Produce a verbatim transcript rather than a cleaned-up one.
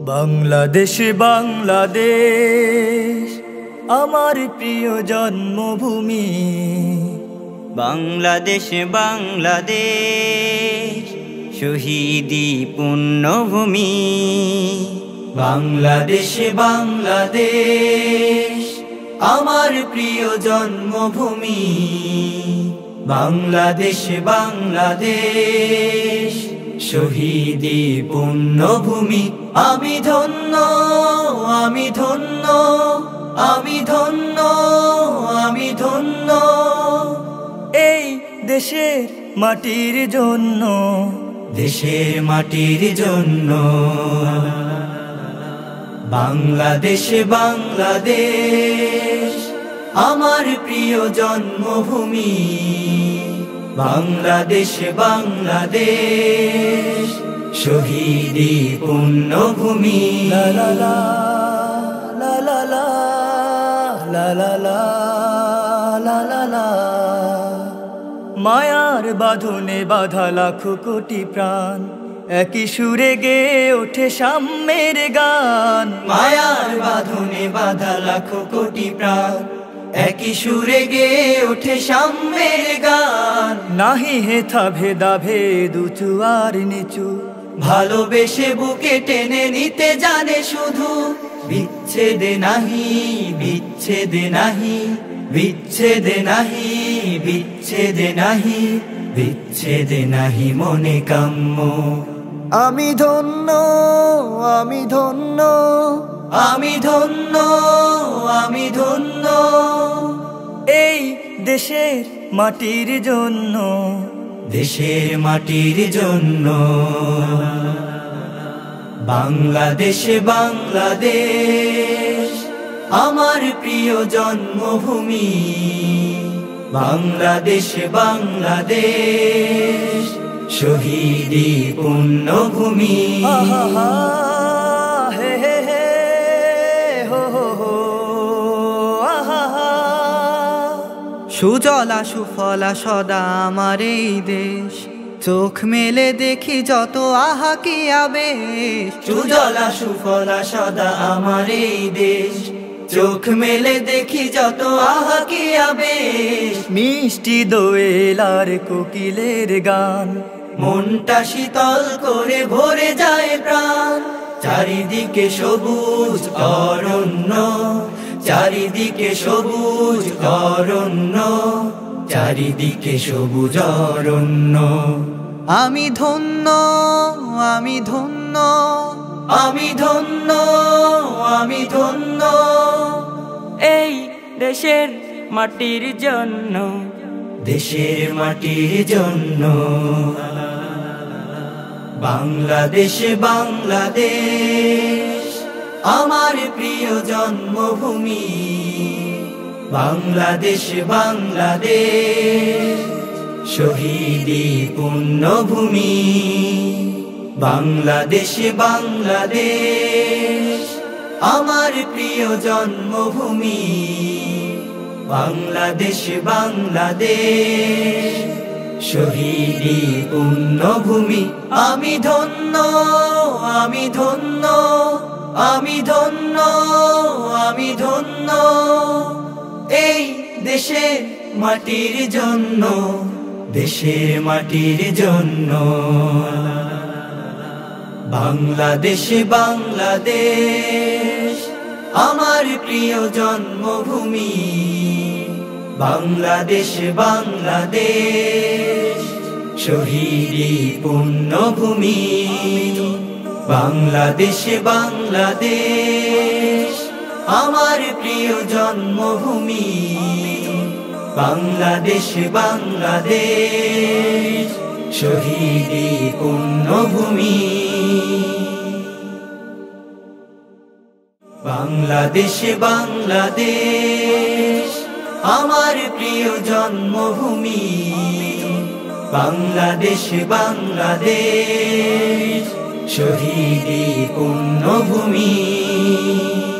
বাংলাদেশ বাংলাদেশ আমার প্রিয় জন্মভূমি। বাংলাদেশ বাংলাদেশ শহীদি পুণ্যভূমি। বাংলাদেশ বাংলাদেশ আমার প্রিয় জন্মভূমি। বাংলাদেশ বাংলাদেশ শহীদি পুণ্যভূমি। আমি ধন্য আমি ধন্য আমি ধন্য আমি ধন্য এই দেশের মাটির জন্য, দেশের মাটির জন্য। বাংলাদেশ বাংলাদেশ আমার প্রিয় জন্মভূমি। বাংলাদেশ বাংলাদেশ শহীদি পুণ্যভূমি। লা লা লা লা লা লা লা লা লা লা লা। মায়ার বাঁধনে বাঁধা লাখো কোটি প্রাণ, একই সুরে গেয়ে ওঠে সাম্যের গান। মায়ার বাঁধনে বাঁধা লাখো কোটি প্রাণ, একই সুরে গেয়ে ওঠে সাম্যের গান। নাহি হেথা ভেদা ভেদ উঁচু আর নিচু, ভালোবেসে বুকে টেনে নিতে জানে শুধু। বিচ্ছেদে নাহি বিচ্ছেদে নাহি বিচ্ছেদে নাহি বিচ্ছেদে নাহি বিচ্ছেদে নাহি মনে কাম্য। আমি ধন্য আমি ধন্য আমি ধন্য আমি ধন্য এই দেশের মাটির জন্য, দেশের মাটির জন্য। বাংলাদেশ বাংলাদেশ আমার প্রিয় জন্মভূমি। বাংলাদেশ বাংলাদেশ শহীদি পুণ্যভূমি। হে হে হে হো হো হো আহা। সুজলা সুফলা সদা আমার এই দেশ, চোখ মেলে দেখি যত আহা কি আবেশ। সুজলা সুফলা সদা আমার এই দেশ, চোখ মেলে দেখি যত আহা কি আবেশ। মিষ্টি দোয়েল আর কোকিলের গান, মনটা শীতল করে ভরে যায় প্রাণ। চারিদিকে সবুজ অরণ্য, চারিদিকে সবুজ অরণ্য, চারিদিকে সবুজ অরণ্য। আমি ধন্য আমি ধন্য আমি ধন্য আমি ধন্য এই দেশের মাটির জন্য, দেশের মাটির জন্য। বাংলাদেশ বাংলাদেশ আমার প্রিয় জন্মভূমি। বাংলাদেশ বাংলাদেশ শহীদি পুণ্যভূমি। বাংলাদেশ বাংলাদেশ আমার প্রিয় জন্মভূমি। বাংলাদেশ বাংলাদেশ শহীদি পুণ্যভূমি। আমি ধন্য আমি ধন্য আমি ধন্য আমি ধন্য এই দেশের মাটির জন্য, দেশের মাটির জন্য। বাংলাদেশ বাংলাদেশ আমার প্রিয় জন্মভূমি। বাংলাদেশ বাংলাদেশ শহীদি পুণ্যভূমি। বাংলাদেশ বাংলাদেশ আমার প্রিয় জন্মভূমি। বাংলাদেশ বাংলাদেশ শহীদি পুণ্যভূমি। বাংলাদেশ বাংলাদেশ আমার প্রিয় জন্মভূমি। বাংলাদেশ বাংলাদেশ শহীদি পুণ্যভূমি।